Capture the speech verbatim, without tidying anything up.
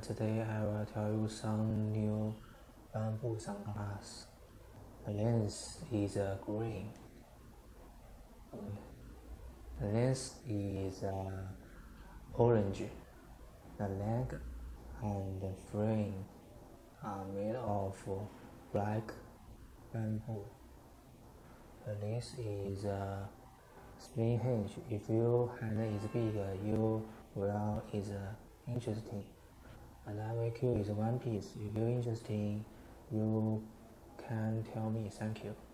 today I will tell you some new bamboo sunglasses. The lens is uh, green. The lens is uh, orange. The leg and the frame are made of black bamboo. The lens is a spring hinge. If your hand is big, you will is interesting. And I make you is one piece. If you're interested, you can tell me. Thank you.